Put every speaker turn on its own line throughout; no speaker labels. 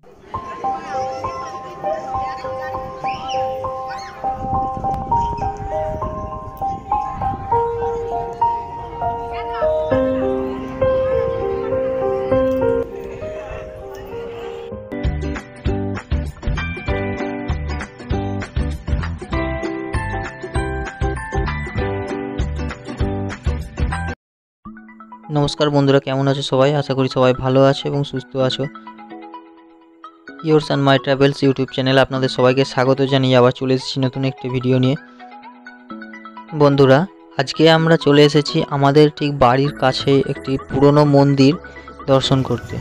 নমস্কার বন্ধুরা, কেমন আছো সবাই? আশা করি সবাই ভালো আছো এবং সুস্থ আছো। Yours and my travels YouTube চ্যানেলে আপনাদের সবাইকে স্বাগত জানিয়ে আবার চলে এসেছি নতুন একটি ভিডিও নিয়ে। বন্ধুরা, আজকে আমরা চলে এসেছি আমাদের ঠিক বাড়ির কাছে একটি পুরনো মন্দির দর্শন করতে।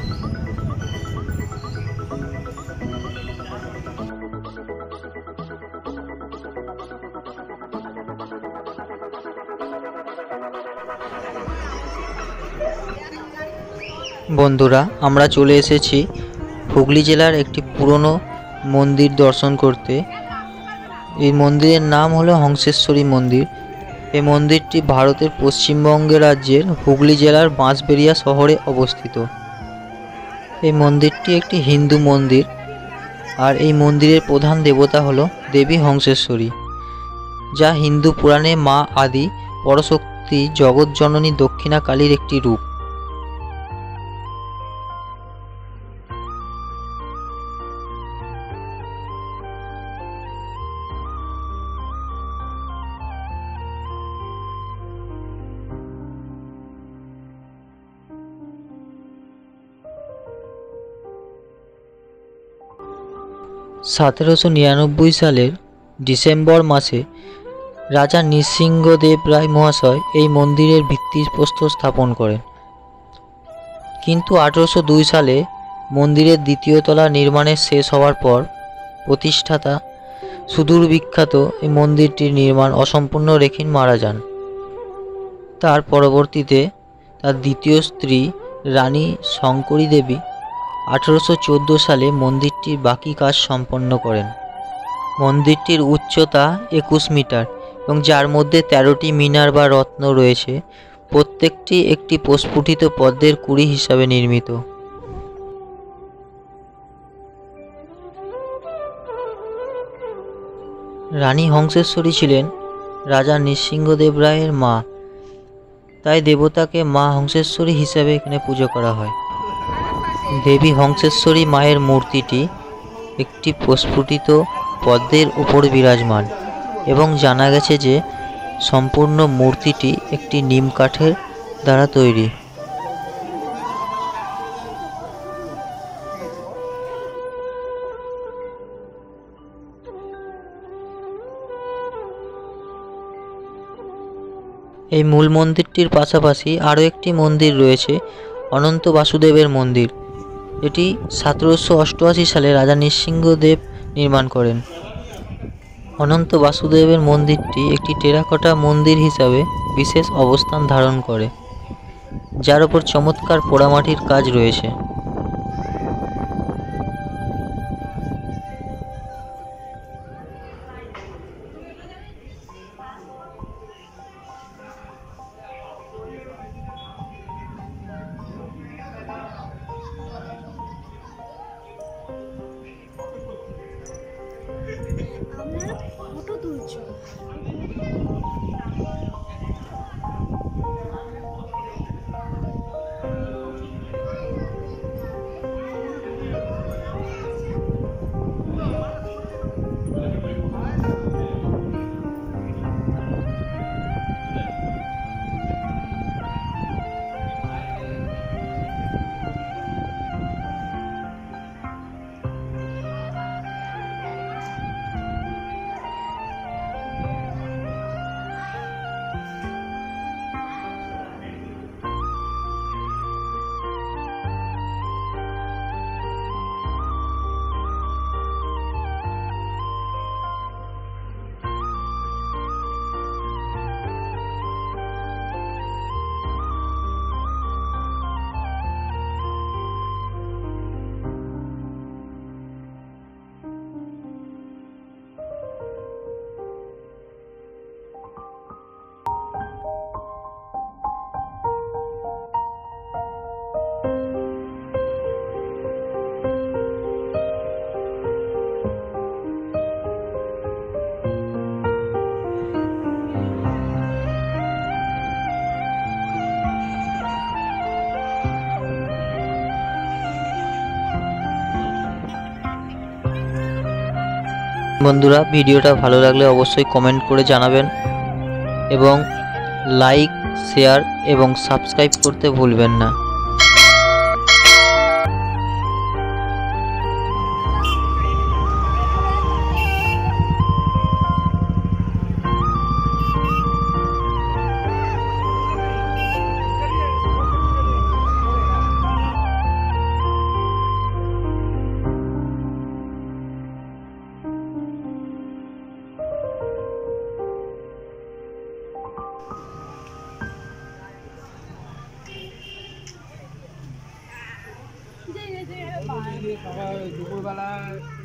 বন্ধুরা, আমরা চলে এসেছি হুগলি জেলার একটি পুরনো মন্দির দর্শন করতে। এই মন্দিরের নাম হলো হংসেশ্বরী মন্দির। এই মন্দিরটি ভারতের পশ্চিমবঙ্গ রাজ্যের হুগলি জেলার বাঁশবেরিয়া শহরে অবস্থিত। এই মন্দিরটি একটি হিন্দু মন্দির, আর এই মন্দিরের প্রধান দেবতা হলো দেবী হংসেশ্বরী, যা হিন্দু পুরাণে মা আদি পরশক্তি জগৎজননী দক্ষিণা কালীর একটি রূপ। সতেরোশো ৯৯ সালের ডিসেম্বর মাসে রাজা নৃসিংহদেব রায় মহাশয় এই মন্দিরের ভিত্তিপ্রস্তর স্থাপন করেন। কিন্তু ১৮০২ সালে মন্দিরের দ্বিতীয় তলা নির্মাণের শেষ হওয়ার পর প্রতিষ্ঠাতা সুদূর বিখ্যাত এই মন্দিরটির নির্মাণ অসম্পূর্ণ রেখে মারা যান। তার পরবর্তীতে তার দ্বিতীয় স্ত্রী রানী শঙ্করী দেবী ১৮১৪ সালে মন্দিরটির বাকি কাজ সম্পন্ন করেন। মন্দিরটির উচ্চতা ২১ মিটার এবং যার মধ্যে ১৩টি মিনার বা রত্ন রয়েছে, প্রত্যেকটি একটি প্রস্ফুটিত পদ্মের কুঁড়ি হিসাবে নির্মিত। রানী হংসেশ্বরী ছিলেন রাজা নৃসিংহদেব রায়ের মা, তাই দেবতাকে মা হংসেশ্বরী হিসাবে এখানে পুজো করা হয়। দেবী হংসেশ্বরী মায়ের মূর্তিটি একটি প্রস্ফুটিত পদ্মের উপর বিরাজমান এবং জানা গেছে যে সম্পূর্ণ মূর্তিটি একটি নিম কাঠের দ্বারা তৈরি। এই মূল মন্দিরটির পাশাপাশি আরও একটি মন্দির রয়েছে, অনন্ত বাসুদেবের মন্দির। এটি ১৭৮৮ সালে রাজা নৃসিংহদেব নির্মাণ করেন। অনন্ত বাসুদেবের মন্দিরটি একটি টেরাকোটা মন্দির হিসাবে বিশেষ অবস্থান ধারণ করে, যার উপর চমৎকার পোড়ামাটির কাজ রয়েছে।
ফটো তুলছো?
বন্ধুরা, ভিডিওটা ভালো লাগলে অবশ্যই কমেন্ট করে জানাবেন এবং লাইক, শেয়ার এবং সাবস্ক্রাইব করতে ভুলবেন না।
দুপুরবেলা